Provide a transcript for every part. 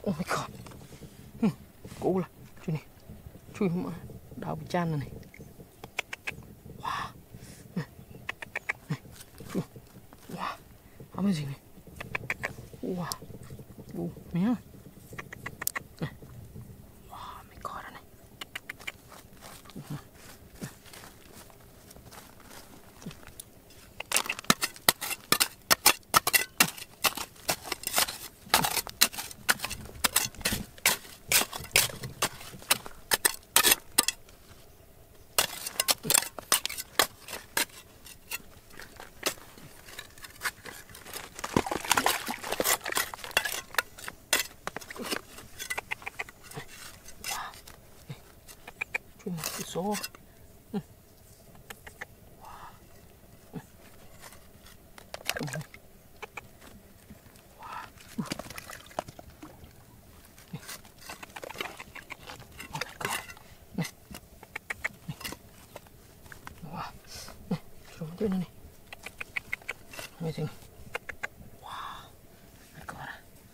Oh my god. Cũ là chui này. Chui mà đào bị chan này. Wow. Này. Chui. Wow. Amazing này. Wow. Mía. Này. Wow, my god này. Số. Đây này. Amazing. Wow. My god.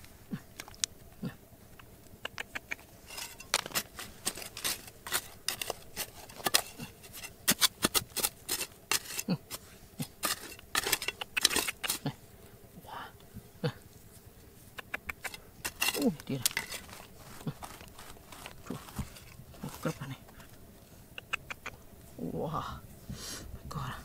Dia dah. Berapa ni? Wah. My god.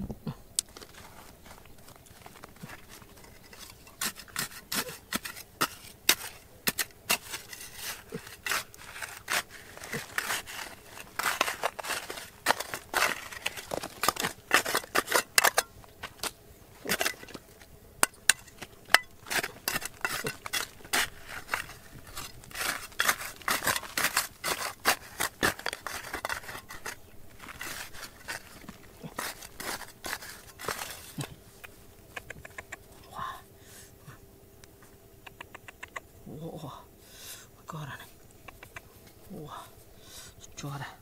Wow, my god này. Wow, chua đây.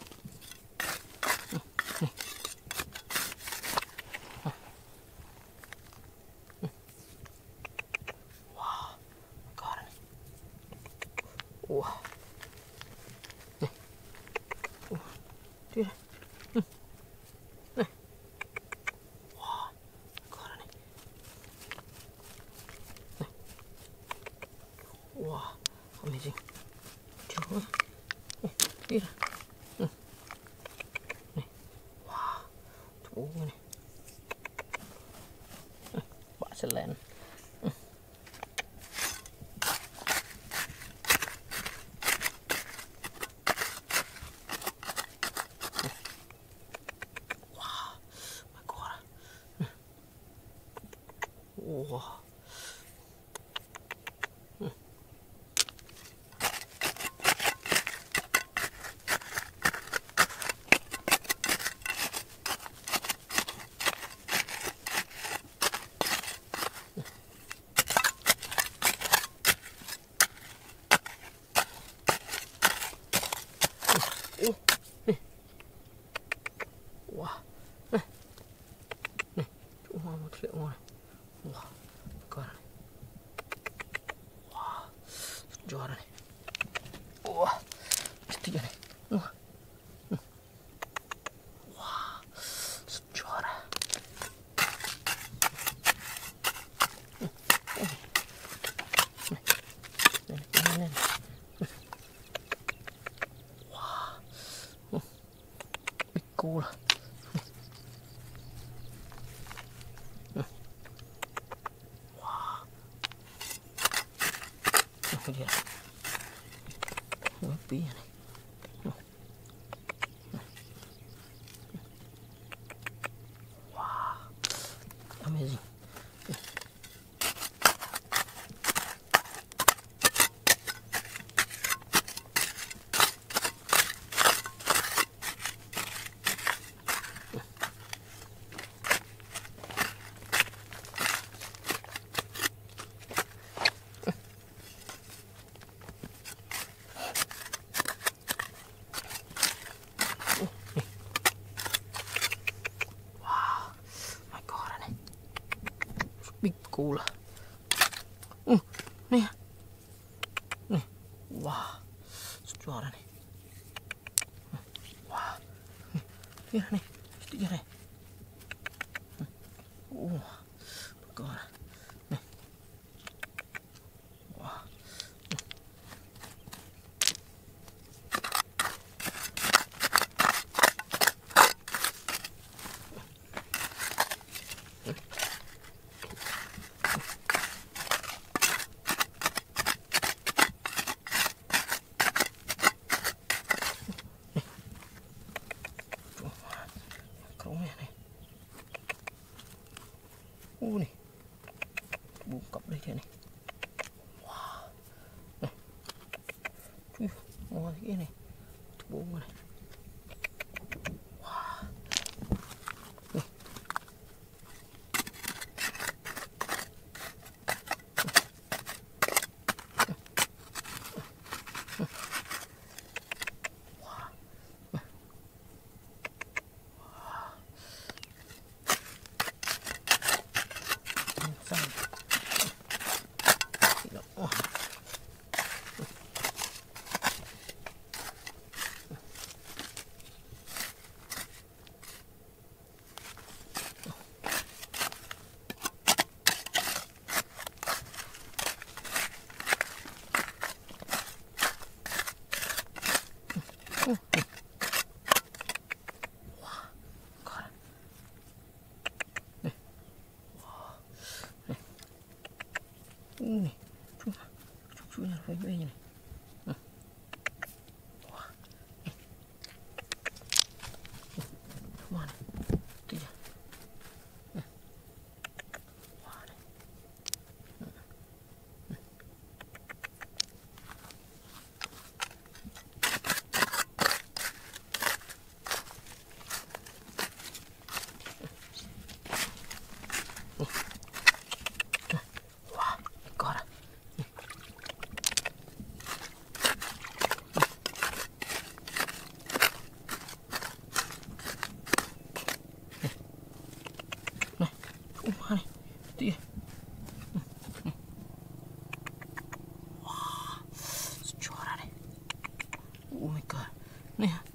Wow, my god này. Wow. Này. Đi đây. Này. Wow, my god này. Wow, amazing. Trời ơi. Đi ra. Này. Wow. Thú này. Bạn sẽ lên. Wow. My god. Wow. Wow. Này, chỗ hoa 1 triệu này. Wow, con này. Wow, giò này. Wow, chết này. Wow, giò này. Này. Wow, big cool. Dia wapi này. Wow, amazing. Oh, ini. Bunga nih. Wah. Nih. Wah. Wah. Nih, cucunya bayi-bayinya nih. Wah, mana? Tiga. Wah, nih. Wah, ekor. Nah, mana? Itu ya. Wah, sejuara nih. Oh my god. Nih.